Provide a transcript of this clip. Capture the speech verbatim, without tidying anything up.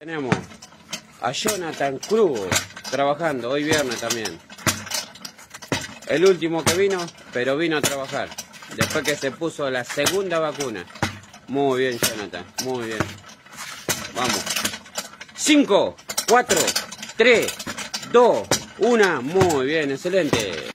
Tenemos a Jonathan Cruz trabajando hoy viernes también. El último que vino, pero vino a trabajar. Después que se puso la segunda vacuna. Muy bien, Jonathan, muy bien. Vamos. cinco, cuatro, tres, dos, uno. Muy bien, excelente.